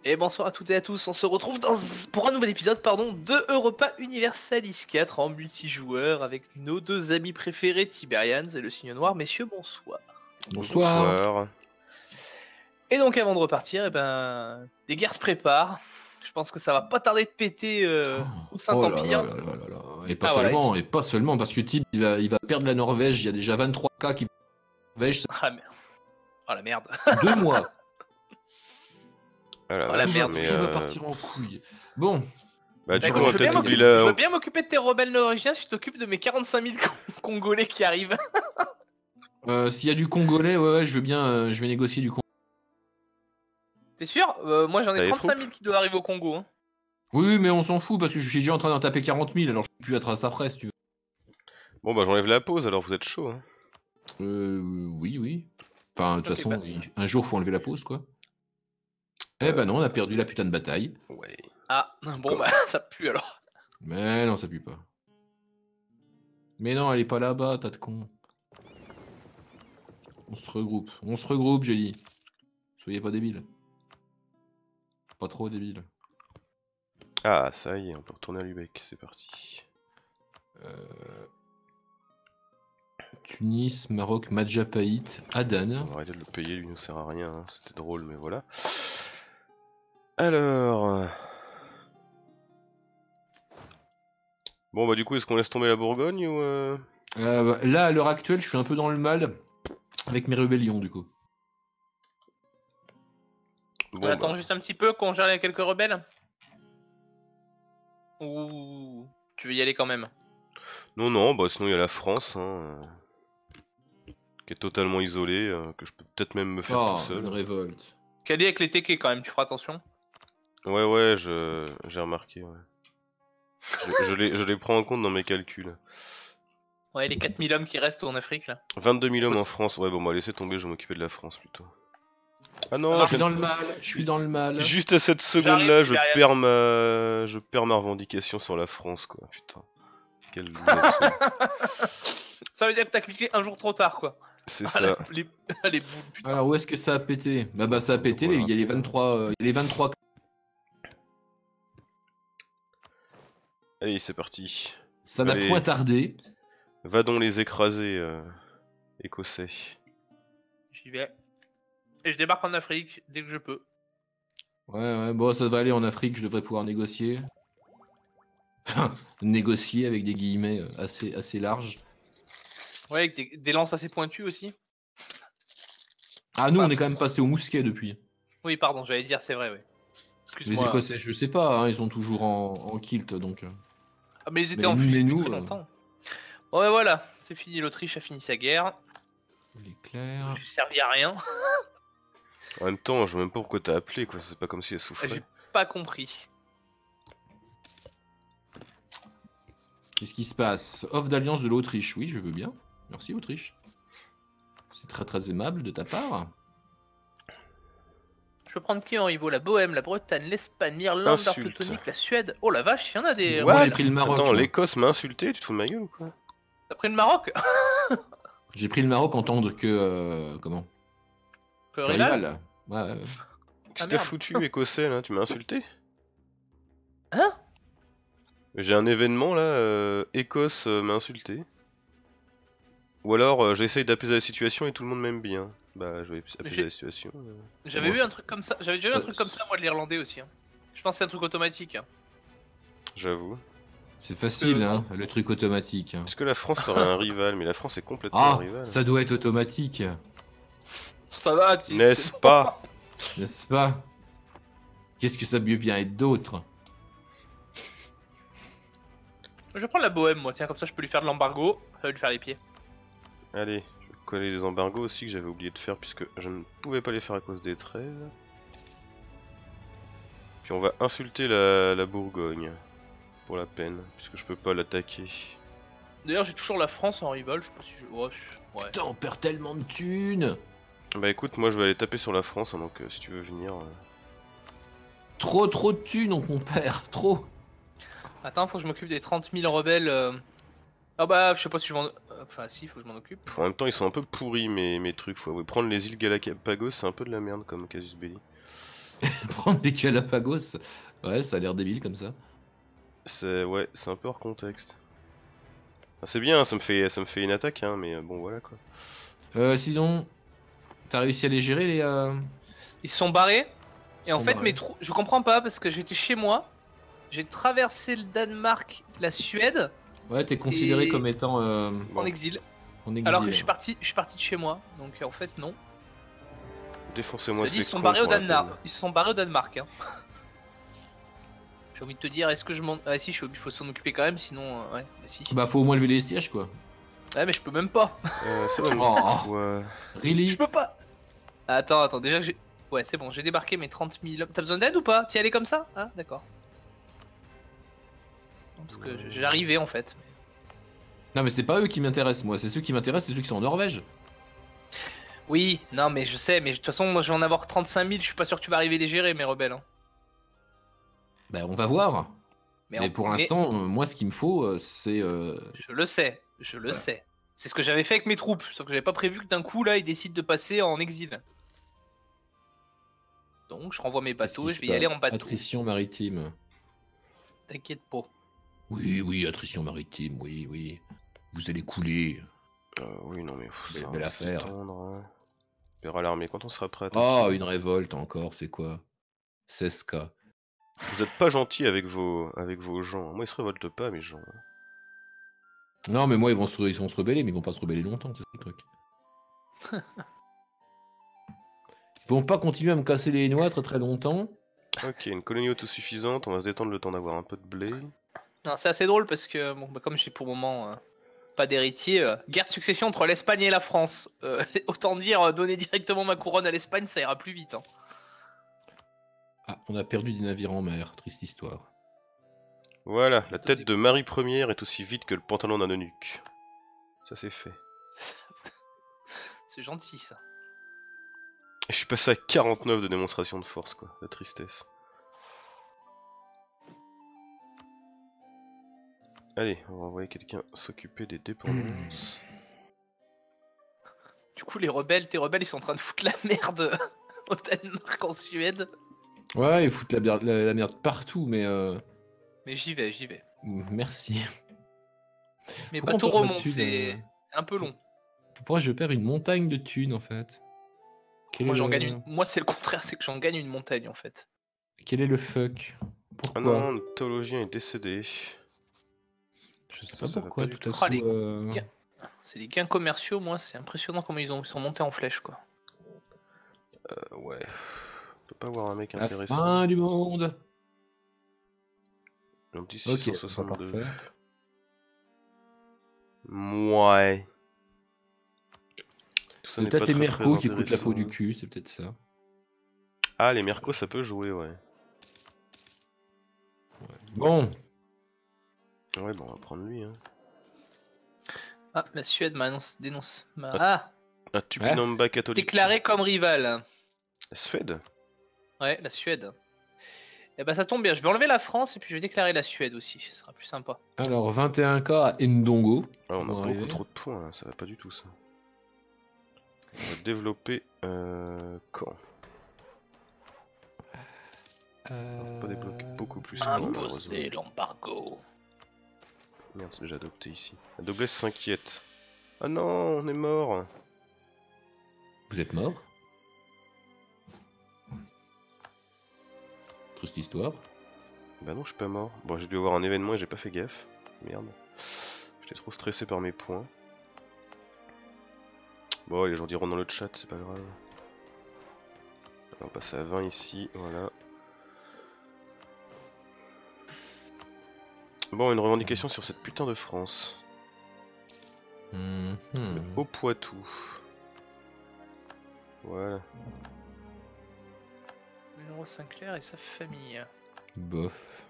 Et bonsoir à toutes et à tous, on se retrouve pour un nouvel épisode de Europa Universalis 4 en multijoueur avec nos deux amis préférés, Tiberians et le Signe Noir. Messieurs, bonsoir. Bonsoir. Et donc avant de repartir, des guerres se préparent. Je pense que ça va pas tarder de péter au Saint-Empire. Et pas seulement, et pas seulement, parce que Tib il va perdre la Norvège, il y a déjà 23 cas qui Norvège. Ah merde. Oh la merde. 2 mois. Voilà, oh la merde, mais on va partir en couille. Bon. Bah, du coup, je veux bien m'occuper de tes rebelles norvégiens si tu t'occupes de mes 45 000 Congolais qui arrivent. S'il y a du Congolais, ouais, je veux bien, je vais négocier du Congo. T'es sûr? Moi j'en ai 35 000 qui doivent arriver au Congo. Hein. Oui, mais on s'en fout parce que je suis déjà en train d'en taper 40 000, alors je peux plus être à sa presse, si tu veux. Bon bah j'enlève la pause, alors vous êtes chaud. Hein. Oui. Enfin, de toute façon, un jour faut enlever la pause, quoi. Eh ben non, on a perdu la putain de bataille. Ouais. Ah, bon bah ça pue alors. Mais non, ça pue pas. Mais non, elle est pas là-bas, tas de con. On se regroupe, j'ai dit. Soyez pas débiles. Pas trop débiles. Ah, ça y est, on peut retourner à Lubeck, c'est parti. Tunis, Maroc, Madjapaït, Adan. On va arrêter de le payer, lui ne sert à rien, hein. C'était drôle, mais voilà. Alors... Bon bah du coup, est-ce qu'on laisse tomber la Bourgogne ou... Là, à l'heure actuelle, je suis un peu dans le mal avec mes rébellions, du coup. Bon, on attend juste un petit peu qu'on gère les quelques rebelles. Ou tu veux y aller quand même? Non, bah sinon il y a la France, hein, qui est totalement isolée, que je peux peut-être même me faire tout seul. Une révolte. Qu'elle est avec les TK quand même, tu feras attention. Ouais, j'ai remarqué, ouais. je les prends en compte dans mes calculs. Ouais, les 4000 hommes qui restent en Afrique là. 22 000 hommes en France, ouais bon bah laissez tomber, je vais m'occuper de la France plutôt. Ah non, je suis dans le mal. Juste à cette seconde là, je perds ma revendication sur la France, quoi, putain. Quelle Ça veut dire que t'as cliqué un jour trop tard, quoi. C'est ça. Les boules, putain. Alors où est-ce que ça a pété? Bah ça a pété, voilà. Il y a les 23... Allez, c'est parti. Ça n'a point tardé. Va donc les écraser, écossais. J'y vais. Et je débarque en Afrique dès que je peux. Ouais, bon, ça va aller en Afrique, je devrais pouvoir négocier. Négocier avec des guillemets assez larges. Ouais, avec des lances assez pointues aussi. Ah, nous, on est quand même passé au mousquet depuis. Oui, pardon, j'allais dire, c'est vrai, oui. Les Écossais, je sais pas, hein, ils sont toujours en kilt, donc... Ah, mais ils étaient en fusil depuis très longtemps. Ouais, voilà, c'est fini, l'Autriche a fini sa guerre. L'éclair... J'ai servi à rien. En même temps, je vois même pas pourquoi t'as appelé, quoi, c'est pas comme si elle souffrait. J'ai pas compris. Qu'est-ce qui se passe? Offre d'alliance de l'Autriche, oui, je veux bien. Merci, Autriche. C'est très aimable de ta part. Je peux prendre qui en rivaux? La Bohème, la Bretagne, l'Espagne, l'Irlande, la Teutonique, la Suède. Oh la vache, il y en a des... Moi j'ai pris le Maroc. Attends, l'Écosse m'a insulté, tu te fous de ma gueule ou quoi? T'as pris le Maroc? J'ai pris le Maroc en tant que... comment? Que rival? Ouais. Qu'est-ce que t'as foutu, Écossais, là? Tu m'as insulté? Hein? J'ai un événement, là, Écosse m'a insulté. Ou alors j'essaye d'apaiser la situation et tout le monde m'aime bien. Bah je vais apaiser la situation. J'avais eu un truc comme ça, j'avais déjà eu un truc comme ça moi de l'Irlandais aussi. Hein. Je pense que c'est un truc automatique. Hein. J'avoue. C'est facile hein, le truc automatique. Hein. Est-ce que la France aurait un rival? Mais la France est complètement un rival. Ça doit être automatique. Ça va, n'est-ce pas? N'est-ce pas? Qu'est-ce que ça peut bien être d'autre? Je vais prendre la Bohème moi, tiens, comme ça je peux lui faire de l'embargo, ça va lui faire les pieds. Allez, je vais coller les embargos aussi que j'avais oublié de faire puisque je ne pouvais pas les faire à cause des trêves. Puis on va insulter la Bourgogne, pour la peine, puisque je peux pas l'attaquer. D'ailleurs j'ai toujours la France en rival, je sais pas si je... Ouais. Putain, on perd tellement de thunes. Bah écoute, moi je vais aller taper sur la France, hein, donc si tu veux venir... Trop de thunes donc on perd, trop. Attends, faut que je m'occupe des 30 000 rebelles... Ah bah je sais pas si je m'en... Enfin si, faut que je m'en occupe. En même temps ils sont un peu pourris mes trucs, faut prendre les îles Galapagos, c'est un peu de la merde comme casus belli. prendre des Galapagos. Ouais, ça a l'air débile comme ça. Ouais, c'est un peu hors contexte. Ah, c'est bien, ça me fait une attaque, hein, mais bon voilà quoi. Sinon, t'as réussi à les gérer les. Ils se sont barrés. Et en sont fait, barrés. je comprends pas parce que j'étais chez moi. J'ai traversé le Danemark, la Suède Ouais, t'es considéré Et- comme étant en exil. en exil. Alors que je suis parti de chez moi. Donc en fait, non. Défoncez-moi Cela dit, ces ils se sont cons barrés au pour la Danemark. peine. Ils se sont barrés au Danemark. Hein. J'ai envie de te dire, est-ce que je m'en. Ah si, il faut s'en occuper quand même, sinon. Ouais, bah si. Bah, faut au moins lever les sièges quoi. Ouais, mais je peux même pas. C'est bon. Oh. Ouais. Really? Je peux pas. Attends, déjà que j'ai. Ouais, c'est bon, j'ai débarqué mes 30 000 hommes. T'as besoin d'aide ou pas? T'y allais comme ça? Ah, d'accord. Non, parce que j'arrivais en fait. Non, mais c'est pas eux qui m'intéressent, moi. C'est ceux qui m'intéressent, c'est ceux qui sont en Norvège. Oui, non, mais je sais, mais de toute façon, moi je vais en avoir 35 000. Je suis pas sûr que tu vas arriver les gérer, mes rebelles. Hein. Bah, on va voir. Mais, Mais pour l'instant, moi, ce qu'il me faut, c'est. Je le sais, sais. C'est ce que j'avais fait avec mes troupes, sauf que j'avais pas prévu que d'un coup là ils décident de passer en exil. Donc je renvoie mes bateaux, je vais y aller en bateau. Attrition maritime. T'inquiète pas. Oui, attrition maritime, oui. Vous allez couler. Oui, non, mais. Belle affaire. On verra l'armée quand on sera prêt. Oh, une révolte encore, c'est quoi? 16K. Vous êtes pas gentil avec vos gens. Moi, ils se révoltent pas, mes gens. Non, mais moi, ils vont se rebeller, mais ils vont pas se rebeller longtemps, c'est ça le truc. Ils vont pas continuer à me casser les noix très longtemps. Ok, une colonie autosuffisante, on va se détendre le temps d'avoir un peu de blé. Non, c'est assez drôle parce que bon, bah, comme j'ai pour le moment pas d'héritier, guerre de succession entre l'Espagne et la France. Autant dire donner directement ma couronne à l'Espagne, ça ira plus vite. Hein. Ah, on a perdu des navires en mer, triste histoire. Voilà, la tête de Marie Première est aussi vite que le pantalon d'un eunuque. Ça c'est fait. C'est gentil ça. Et je suis passé à 49 de démonstration de force, quoi. La tristesse. Allez, on va envoyer quelqu'un s'occuper des dépendances. Du coup, tes rebelles, ils sont en train de foutre la merde au Danemark, en Suède. Ouais, ils foutent la merde partout, mais Mais j'y vais. merci. Mes Pourquoi on bateaux perd remontent, là-dessus, c'est un peu long. Pourquoi je perds une montagne de thunes en fait? Moi, j'en gagne une. Moi, c'est le contraire, c'est que j'en gagne une montagne en fait. Quel est le fuck? Pourquoi? Ah non, le théologien est décédé. Je sais Ça pas va pourquoi pas du tout à tout. Ah, coup. les gars. C'est des gains commerciaux, moi, c'est impressionnant comment ils sont montés en flèche quoi. Ouais. On peut pas avoir un mec La intéressant. fin du monde. Un petit Ok, 662. parfait. Ouais. Tout ça C'est n'est peut-être pas les très, mercos très qui coûtent la peau du intéressant. cul, c'est peut-être ça. Ah, les mercos ça peut jouer, ouais. Bon, Ouais, bon, on va prendre lui, hein. Ah, la Suède dénonce. Ah, Ah, Tupinamba catholique. déclaré comme rival. La Suède? Ouais, la Suède. Eh ben ça tombe bien, je vais enlever la France et puis je vais déclarer la Suède aussi, ce sera plus sympa. alors 21K à Ndongo. Ah, on a Vont beaucoup arriver. trop de points, là. Ça va pas du tout, ça. On va développer... quand On va pas développer beaucoup plus quand même, malheureusement. Imposer l'embargo. Merde, c'est déjà adopté ici. La noblesse s'inquiète. Ah non, on est mort. Vous êtes mort? Triste histoire. Bah non, je suis pas mort. Bon, j'ai dû avoir un événement et j'ai pas fait gaffe. Merde. J'étais trop stressé par mes points. Bon, les gens diront dans le chat, c'est pas grave. On va passer à 20 ici, voilà. Bon, une revendication sur cette putain de France. Mhm. Au Poitou. Voilà. Leroy Sinclair et sa famille. Bof.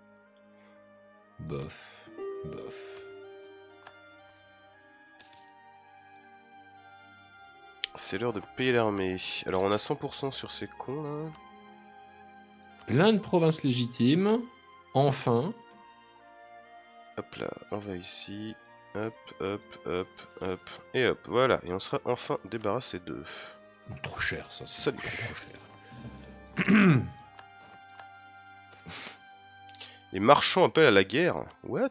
C'est l'heure de payer l'armée. Alors on a 100% sur ces cons là. Plein de provinces légitimes. Enfin. Hop là, on va ici. Hop. Et hop, voilà. Et on sera enfin débarrassé d'eux. Trop cher ça. Salut. Trop cher. Les marchands appellent à la guerre. What?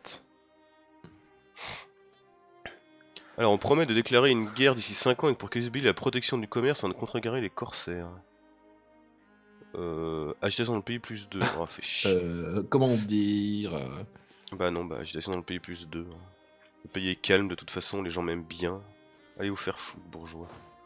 Alors on promet de déclarer une guerre d'ici 5 ans et pour qu'Isbil la protection du commerce en de contrecarrer les corsaires. Agitation dans le pays plus 2. Oh, fait chier. Comment dire Bah non, bah agitation dans le pays plus 2. Le pays est calme de toute façon, les gens m'aiment bien. Allez vous faire foutre, bourgeois.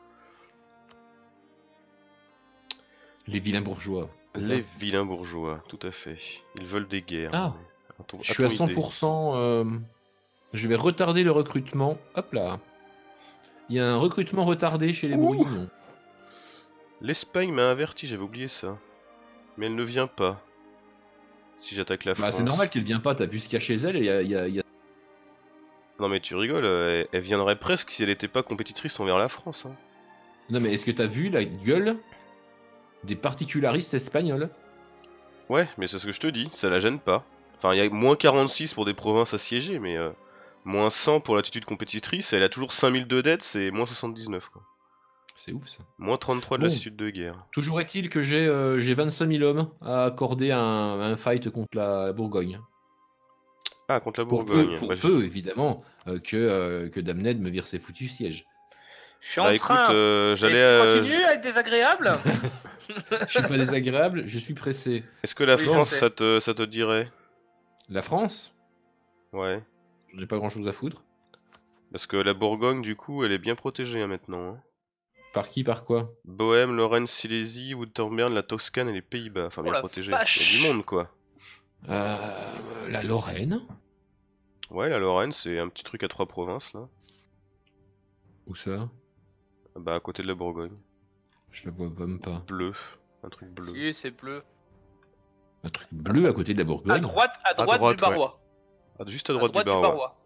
Les vilains bourgeois. c'est ça Les vilains bourgeois, tout à fait. Ils veulent des guerres. Ah. À Je suis à ton idée. 100%. Je vais retarder le recrutement. Hop là. Il y a un recrutement retardé chez les Ouh. bourguignons. L'Espagne m'a averti, j'avais oublié ça. Mais elle ne vient pas. Si j'attaque la Bah, France. c'est normal qu'elle vienne pas. T'as vu ce qu'il y a chez elle. Il y a- Non mais tu rigoles, elle viendrait presque si elle n'était pas compétitrice envers la France. Hein. Non, mais est-ce que t'as vu la gueule des particularistes espagnols? Ouais, mais c'est ce que je te dis, ça la gêne pas. Enfin, il y a moins 46 pour des provinces assiégées, mais moins 100 pour l'attitude compétitrice, elle a toujours 5000 de dette, c'est moins 79 quoi. C'est ouf ça. Moins 33 de Bon. lassitude de guerre. Toujours est-il que j'ai 25 000 hommes à accorder à un fight contre la Bourgogne. Ah, contre la Pour Bourgogne. peu, Bah, évidemment, que Damned me vire ses foutus sièges. Je suis bah, en écoute, train. Et j'allais. si tu continues à être désagréable. Je suis pas désagréable, je suis pressé. Est-ce que la Oui, je France, sais. ça te dirait? La France, Ouais. j'en ai pas grand chose à foutre. Parce que la Bourgogne, du coup, elle est bien protégée hein, maintenant. Hein. Par qui, par quoi? Bohème, Lorraine, Silésie, Württemberg, la Toscane et les Pays-Bas. Enfin, Oh bien la protégée. vache. Il y a du monde, quoi. La Lorraine. Ouais, la Lorraine, c'est un petit truc à 3 provinces, là. Où ça? Bah, à côté de la Bourgogne. Je la vois même pas. Bleu. Un truc bleu. Si, c'est bleu. Un truc bleu à côté de la Bourgogne. À droite droite, du Barrois. Ah, juste à À droite, droite du Barrois.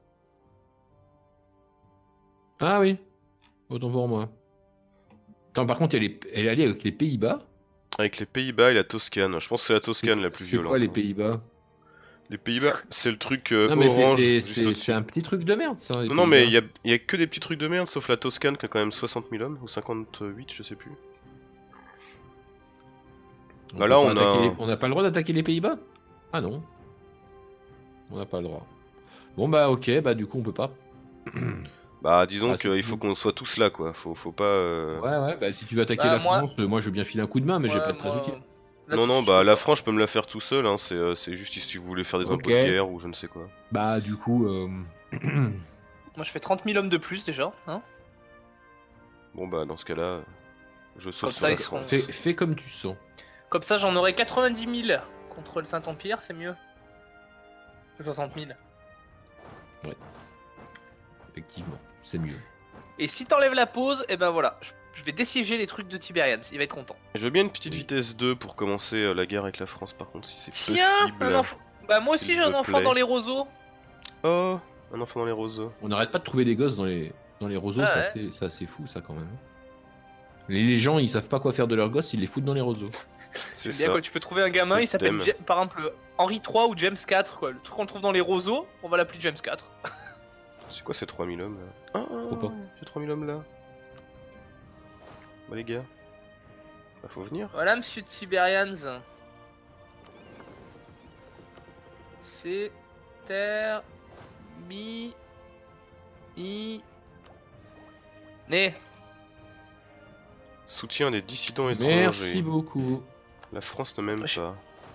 Ah oui, autant pour moi. Attends, par contre, elle est alliée avec les Pays-Bas. Avec les Pays-Bas et la Toscane. Je pense que c'est la Toscane la plus C'est violente. quoi les hein. Pays-Bas? Les Pays-Bas, c'est le truc Non, mais orange. c'est juste au-dessus. c'est un petit truc de merde, ça. les Non, mais Pays-Bas. il y a que des petits trucs de merde, sauf la Toscane qui a quand même 60 000 hommes, ou 58, je sais plus. Bah là, peut on pas a attaquer un- on n'a pas le droit d'attaquer les Pays-Bas? Ah non. On n'a pas le droit. Bon bah ok, bah du coup on peut pas. Bah, disons Ah, c'est qu'il faut cool. qu'on soit tous là, quoi. Faut pas. Ouais, bah si tu veux attaquer Bah, la moi- France, moi je veux bien filer un coup de main, mais je vais pas être très utile. Non, bah, la France, je peux me la faire tout seul, hein. C'est juste si vous voulez faire des Ok. impôts de guerre ou je ne sais quoi. Bah du coup... Moi, je fais 30 000 hommes de plus déjà. Hein. Bon, bah, dans ce cas-là, je saute Comme sur ça, la ils seront- France. fais comme tu sens. Comme ça, j'en aurai 90 000 contre le Saint-Empire, c'est mieux. Que 60 000. Effectivement, c'est mieux. Et si t'enlèves la pause, et ben voilà, je vais dessiéger les trucs de Tiberians, il va être content. Je veux bien une petite Oui. vitesse 2 pour commencer la guerre avec la France, par contre, si c'est Tiens, possible. un enfant. Bah, moi aussi, S'il j'ai un te enfant plaît. dans les roseaux. Oh, un enfant dans les roseaux. On n'arrête pas de trouver des gosses dans les roseaux, Ah ça ouais. c'est fou ça quand même. Les gens ils savent pas quoi faire de leurs gosses, ils les foutent dans les roseaux. C'est J'aime bien ça. quand tu peux trouver un gamin, C'est il s'appelle le thème. par exemple Henri III ou James IV, quoi. Le truc qu'on trouve dans les roseaux, on va l'appeler James IV. C'est quoi ces 3000 hommes là? Ah, Trop pas. j'ai 3000 hommes là. Bah les gars. Bah faut venir. Voilà, monsieur Tiberians. C'est terminé. Né. Soutien des dissidents étrangers. Merci beaucoup. La France ne m'aime pas.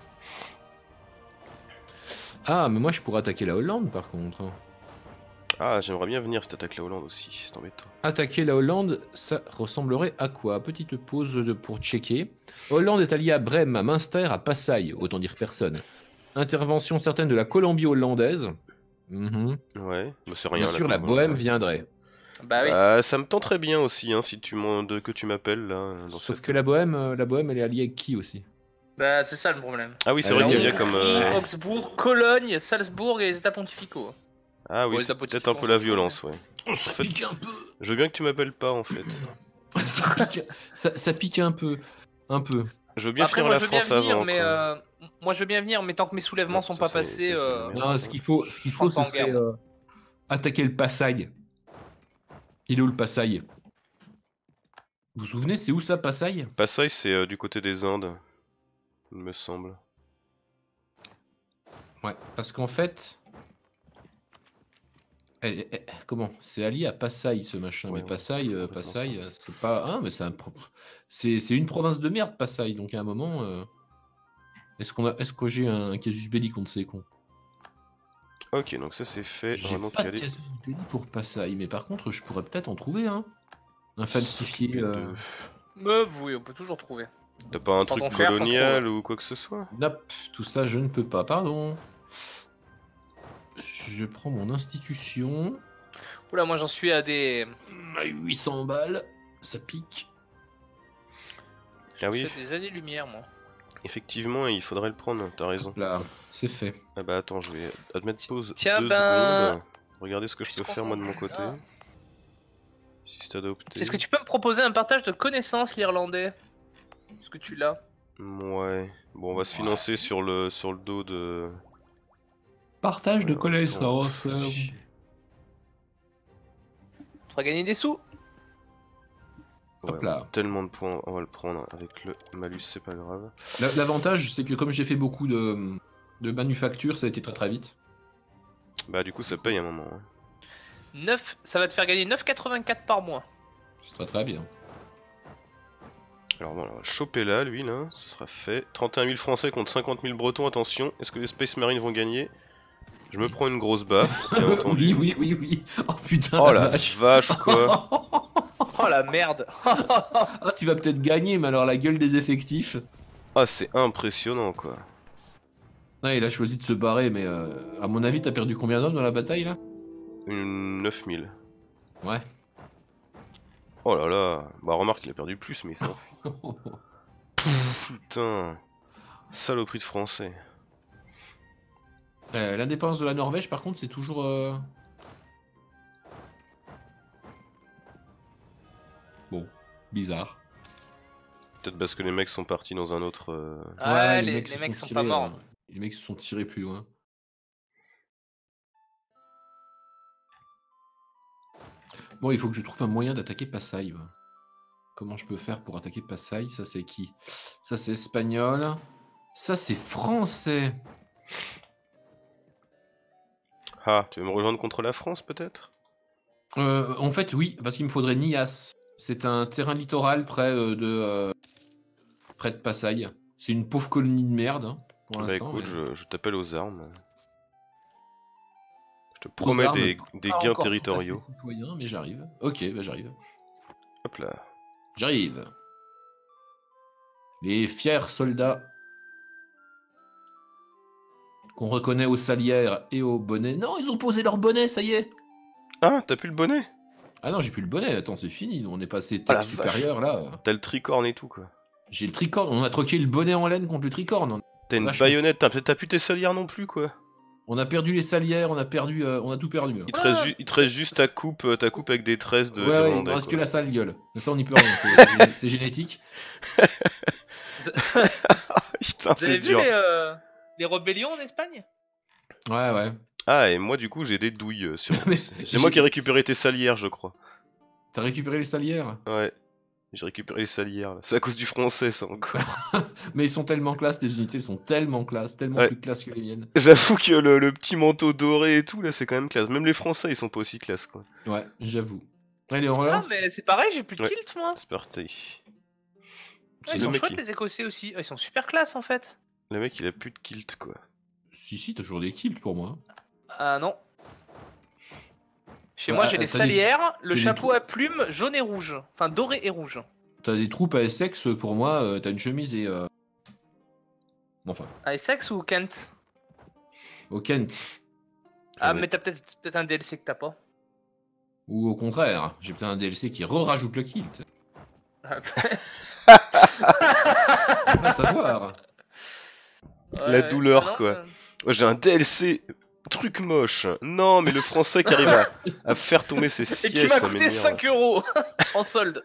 Ah mais moi je pourrais attaquer la Hollande par contre. Ah, j'aimerais bien venir si t'attaques la Hollande aussi, c'est embêtant. Attaquer la Hollande, ça ressemblerait à quoi? Petite pause pour checker. Hollande est alliée à Brême, à Münster, à Passailles, autant dire personne. Intervention certaine de la Colombie hollandaise. Mhm. Ouais, bah c'est rien. Bien sûr, la Hollande. Bohème viendrait. Bah oui. Ça me tenterait bien aussi, hein, si que tu m'appelles là. Dans Sauf cette- que la Bohème, elle est alliée avec qui aussi? Bah c'est ça le problème. Ah oui, c'est Alors, vrai qu'il y a La bien comme. Hongrie, Augsbourg, Cologne, Salzbourg et les États pontificaux. Ah oui, Bon, c'est les peut-être un peu la violence, ouais. Ça fait- pique un peu. Je veux bien que tu m'appelles pas en fait. ça pique un peu. Un peu. Je veux bien Après finir moi la je veux bien France venir, avant. mais quoi. moi je veux bien venir, mais tant que mes soulèvements Non, sont ça, pas c'est- passés. c'est- Non, ce qu'il faut, Prends ce pas en serait guerre. attaquer le Passailles. Il est où le Passailles? Vous vous souvenez, c'est où ça, Passailles? Passailles, c'est du côté des Indes, il me semble. Ouais, parce qu'en fait... comment? C'est allié à Passaï ce machin, Ouais, mais ouais, Passaï, complètement Passaï, c'est pas... Ah, mais c'est une province de merde, Passaï, donc à un moment... Est-ce que j'ai un casus belli contre ces cons? Ok, donc ça c'est fait. On J'ai va donc pas y de aller. casus belli pour Passaï, mais par contre, je pourrais peut-être en trouver un. Un falsifié... S'occuper de- Meuf, oui, on peut toujours trouver. T'as pas un Quand truc on cherche, on colonial trouve. ou quoi que ce soit? Nope, tout ça, je ne peux pas, pardon. Je prends mon institution. Oula, moi j'en suis à des. À 800 balles, ça pique. J'en Ah suis oui. à des années-lumière, moi. Effectivement, il faudrait le prendre, t'as raison. Là, c'est fait. Ah bah attends, je vais admettre pause Tiens, 2 ben, secondes. Regardez ce que je peux faire moi de mon côté. Ah. Système adopté. Est-ce que tu peux me proposer un partage de connaissances, l'irlandais? Est-ce que tu l'as? Ouais. Bon, on va se financer sur le dos de... Partage de Ouais, connaissances. chier. Tu feras gagner des sous. Ouais, Hop là. tellement de points, on va le prendre avec le malus, c'est pas grave. L'avantage, c'est que comme j'ai fait beaucoup de manufactures, ça a été très très vite. Bah du coup ça paye un moment. Hein. 9, ça va te faire gagner 9,84 par mois. C'est très très bien. Alors bon, on va le choper là, lui là, ce sera fait. 31 000 français contre 50 000 bretons, attention, est-ce que les Space Marines vont gagner? Je me prends une grosse baffe, bien entendu. Oui. Oh putain, Oh la la vache. vache quoi. Oh la merde. Ah, tu vas peut-être gagner, mais alors la gueule des effectifs. Ah c'est impressionnant quoi. Ah, il a choisi de se barrer, mais à mon avis, t'as perdu combien d'hommes dans la bataille là? Une 9000. Ouais. Oh là là, bah remarque il a perdu plus mais il s'en fout. Putain. Saloperie de français. L'indépendance de la Norvège, par contre, c'est toujours. Bon, bizarre. Peut-être parce que les mecs sont partis dans un autre... Ah, Ouais, les se mecs sont tirés, pas morts. les mecs se sont tirés plus loin. Bon, il faut que je trouve un moyen d'attaquer Passaï. Ouais. Comment je peux faire pour attaquer Passaï? Ça, c'est qui? Ça, c'est espagnol. Ça, c'est français. Ah, tu veux me rejoindre contre la France peut-être? En fait, oui, parce qu'il me faudrait Nias. C'est un terrain littoral près de Passaï. C'est une pauvre colonie de merde hein, pour Bah l'instant. écoute, mais... je t'appelle aux armes. Je te promets armes, des pas gains encore tout à fait territoriaux. citoyen, mais j'arrive. Ok, bah j'arrive. Hop là. J'arrive. Les fiers soldats qu'on reconnaît aux salières et aux bonnets. Non, ils ont posé leur bonnet, ça y est. Ah, t'as plus le bonnet? Ah non, j'ai plus le bonnet. Attends, c'est fini. On est passé Ah la tech supérieur là. T'as le tricorne et tout quoi. J'ai le tricorne. On a troqué le bonnet en laine contre le tricorne. T'as une Vachement. baïonnette, t'as plus tes salières non plus quoi. On a perdu les salières, on a tout perdu. Il te reste juste ta coupe avec des tresses de Ouais, il Irlandais, me reste quoi. que la sale gueule. Ça, on n'y peut rien. C'est génétique. Putain, Vous avez c'est vu dur. les rébellions en Espagne? Ouais. Ah, et moi du coup j'ai des douilles sur... Mais C'est moi qui ai récupéré tes salières je crois. T'as récupéré les salières? Ouais. J'ai récupéré les salières là. C'est à cause du français ça encore. Mais ils sont tellement classe, tes unités sont tellement classe, tellement Ouais. plus classe que les miennes. J'avoue que le petit manteau doré et tout là c'est quand même classe. Même les français ils sont pas aussi classe quoi. Ouais, j'avoue. Allez, on Ah, relance. mais c'est pareil, j'ai plus de Ouais. kilt moi. C'est parti. Ouais, C'est ils le sont mec chouettes qui- les écossais aussi. Ah, ils sont super classe en fait. Le mec il a plus de kilt quoi. Si, t'as toujours des kilts pour moi. Ah non. Chez Bah, moi j'ai des t'as des- salières, le t'as des chapeau à plumes jaune et rouge. Enfin doré et rouge. T'as des troupes à Essex, pour moi, t'as une chemise et... Enfin, À Essex ou Kent? au Kent. Ah, Ouais. mais t'as peut-être un DLC que t'as pas. Ou au contraire, j'ai peut-être un DLC qui rajoute le kilt. On va savoir. La douleur, Ah non, quoi. Moi j'ai un DLC truc moche. Non mais le français qui arrive à faire tomber ses Et sièges, qui m'a ça coûté m'énerve. 5 euros en solde.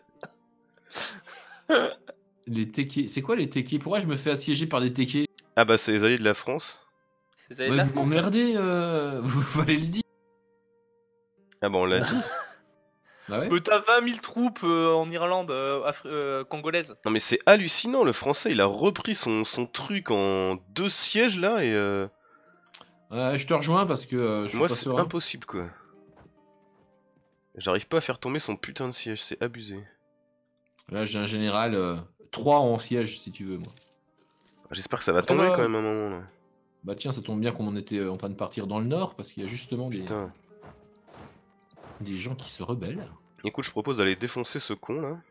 Les téqués. C'est quoi les téqués? Pourquoi je me fais assiéger par des téqués? Ah bah c'est les alliés de la France. Vous avez de Ouais, la vous France, m'emmerdez, vous fallait le dire. Ah bah on l'a dit. Ah ouais? Mais t'as 20 000 troupes en Irlande congolaise. Non mais c'est hallucinant, le français il a repris son truc en 2 sièges là et Je te rejoins parce que je suis Moi, pas c'est serein. impossible, quoi. J'arrive pas à faire tomber son putain de siège, c'est abusé. Là, j'ai un général 3 en siège, si tu veux, moi. J'espère que ça va Ouais, tomber ouais. quand même à un moment, là. Bah tiens, ça tombe bien qu'on en était en train de partir dans le nord, parce qu'il y a justement Putain. des gens qui se rebellent. Écoute, je propose d'aller défoncer ce con, là.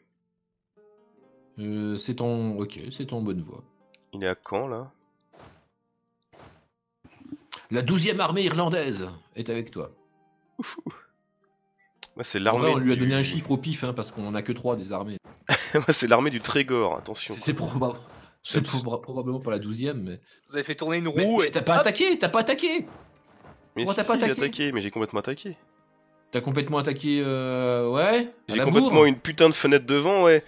Ok, c'est en bonne voie. Il est à Caen, là. La 12e armée irlandaise est avec toi. Moi, c'est En vrai, l'armée on lui a donné un du... chiffre au pif, hein, parce qu'on en a que 3 des armées. Moi, c'est l'armée du Trégor, attention. C'est probablement pas la 12e, mais... Vous avez fait tourner une Mais, roue mais et t'as pas hop, attaqué, t'as pas attaqué. Mais Pourquoi si, t'as pas si, j'ai attaqué attaqué, mais j'ai complètement attaqué. T'as complètement attaqué, ouais, à J'ai la complètement bourre. une putain de fenêtre devant, ouais.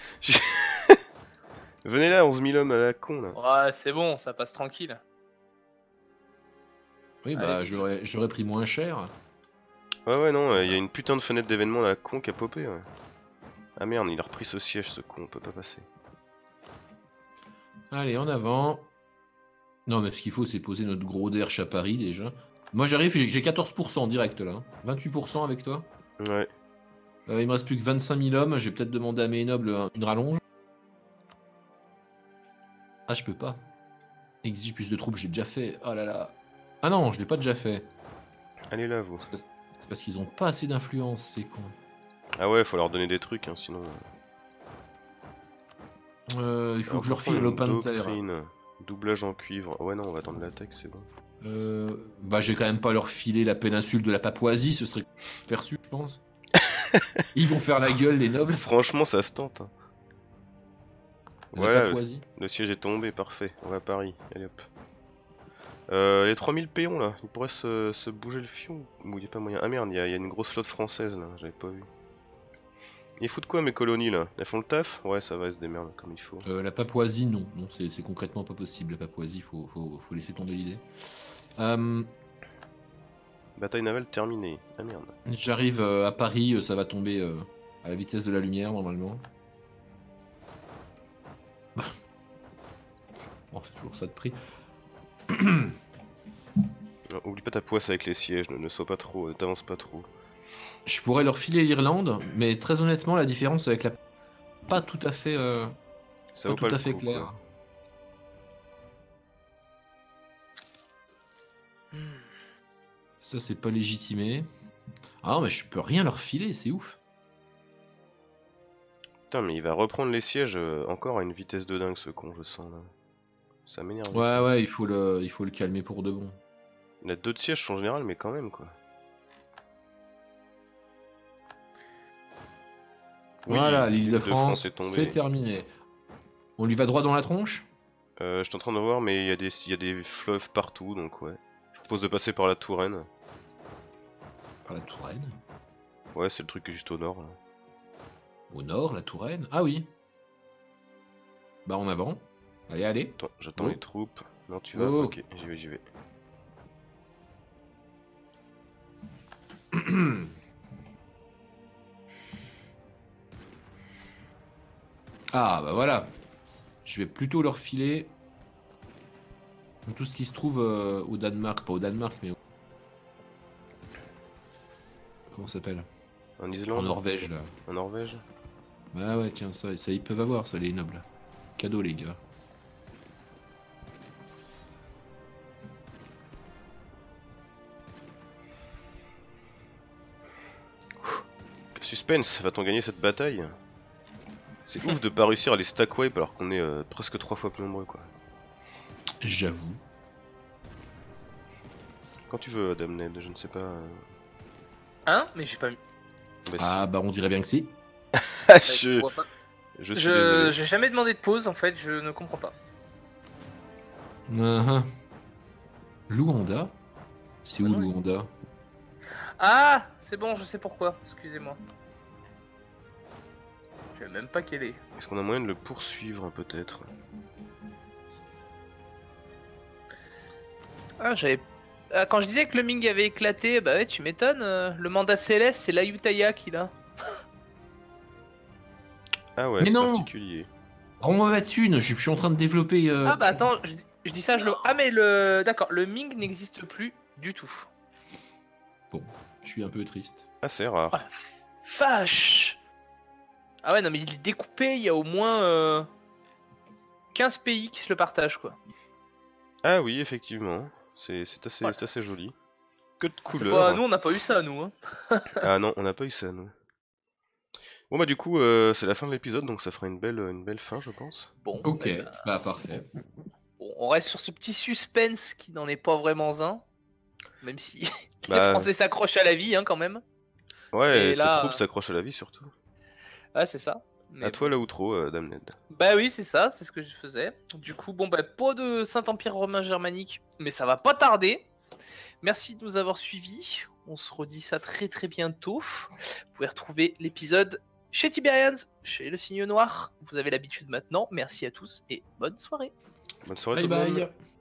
Venez là, 11 000 hommes à la con, là. Ouais, c'est bon, ça passe tranquille. Oui, Allez. bah j'aurais pris moins cher. Ouais, non, il y a une putain de fenêtre d'événement à la con qui a popé, ouais. Ah merde, il a repris ce siège, ce con, on peut pas passer. Allez, en avant. Non, mais ce qu'il faut, c'est poser notre gros derche à Paris, déjà. Moi, j'arrive, j'ai 14% direct, là. Hein. 28% avec toi. Ouais. Il me reste plus que 25 000 hommes. J'ai peut-être demandé à mes nobles une rallonge. Ah, je peux pas. Exige plus de troupes, j'ai déjà fait. Oh là là. Ah non, je l'ai pas déjà fait. Allez là, vous. C'est parce qu'ils ont pas assez d'influence, c'est con. Ah ouais, faut leur donner des trucs, hein, sinon... Il faut Alors, que je leur faut file prendre le une pain de terre. doctrine. Doublage en cuivre. Ouais, non, on va attendre l'attaque, c'est bon. Bah, j'ai quand même pas leur filer la péninsule de la Papouasie, ce serait perçu, je pense. Ils vont faire la gueule, les nobles. Franchement, ça se tente. Hein. La Voilà, Papouasie. le siège est tombé, parfait. On va à Paris. Allez hop. Les 3000 péons là, ils pourraient se bouger le fion. Ou il y a pas moyen. Ah merde, il y a une grosse flotte française là, j'avais pas vu. Ils foutent quoi mes colonies là? Elles font le taf? Ouais, ça va, elles se démerdent comme il faut. La Papouasie, non. Non, c'est concrètement pas possible. La Papouasie, faut laisser tomber l'idée. Bataille navale terminée. Ah merde. J'arrive à Paris, ça va tomber à la vitesse de la lumière normalement. Bon, c'est toujours ça de prix. Oublie pas ta poisse avec les sièges, ne sois pas trop, ne t'avance pas trop. Je pourrais leur filer l'Irlande, mais très honnêtement, la différence avec la... Pas tout à fait, Ça pas vaut tout pas le à fait coup, clair. quoi. Ça, c'est pas légitimé. Ah non, mais je peux rien leur filer, c'est ouf. Putain, mais il va reprendre les sièges encore à une vitesse de dingue ce con, je sens là. Ça m'énerve. Ouais, ça. ouais, il faut le calmer pour de bon. Il a 2 de sièges en général, mais quand même quoi. Oui, Voilà, l'île de France France, est tombée. c'est terminé. On lui va droit dans la tronche? Je suis en train de voir, mais il y a des fleuves partout, donc ouais. Je propose de passer par la Touraine. Par la Touraine? Ouais, c'est le truc juste au nord là. Au nord, la Touraine? Ah oui. Bah en avant. Allez, allez. Attends, j'attends Oh. les troupes. Non, tu vas? Oh. Ok, j'y vais, j'y vais. Ah bah voilà. Je vais plutôt leur filer tout ce qui se trouve au Danemark. Pas au Danemark, mais... Comment ça s'appelle? En En Islande? Norvège, là. En Norvège? Bah ouais, tiens, ça ils peuvent avoir, ça, les nobles. Cadeau, les gars. Quel suspense, va-t-on gagner cette bataille? C'est ouf de pas réussir à les stack wipe alors qu'on est presque 3 fois plus nombreux quoi. J'avoue. Quand tu veux, Damned, je ne sais pas. Hein? Mais j'ai pas mis. Bah, Ah bah on dirait bien que si. si. Je vois pas. Je suis désolé. J'ai jamais demandé de pause en fait, je ne comprends pas. Uh-huh. Luanda? C'est où Ah non, Luanda? Ah, c'est bon, je sais pourquoi. Excusez-moi. Je sais même pas quel est. Est-ce qu'on a moyen de le poursuivre peut-être? Ah, j'avais. Ah, quand je disais que le Ming avait éclaté, bah ouais, tu m'étonnes. Le mandat céleste, c'est l'Ayutthaya qu'il a. Ah ouais, Mais c'est non. particulier. Rends-moi ma thune, je suis en train de développer... Ah bah attends, je dis ça, je le. Ah mais le. D'accord, le Ming n'existe plus du tout. Je suis un peu triste. Ah, c'est rare. Ah, vache. Ah ouais, non, mais il est découpé, il y a au moins 15 pays qui se le partagent, quoi. Ah oui, effectivement. C'est Voilà. assez joli. Que de Ah, c'est couleurs. pas... Nous, on n'a pas eu ça, nous. Hein. Ah non, on n'a pas eu ça, nous. Bon bah du coup, c'est la fin de l'épisode, donc ça fera une belle fin, je pense. Bon, Ok, eh ben, bah parfait. bon, on reste sur ce petit suspense qui n'en est pas vraiment un. Même si les Bah, Français s'accrochent à la vie, hein, quand même. ouais, Et ces là, troupes s'accrochent à la vie, surtout. ouais, c'est ça. À Mais toi, bon. là ou trop, Dame Ned. Bah oui, c'est ça, c'est ce que je faisais. Du coup, bon, bah, pas de Saint-Empire romain germanique, mais ça va pas tarder. Merci de nous avoir suivis. On se redit ça très très bientôt. Vous pouvez retrouver l'épisode chez Tiberians, chez Le Signe Noir. Vous avez l'habitude maintenant. Merci à tous et bonne soirée. Bonne soirée Bye tout le monde. bye.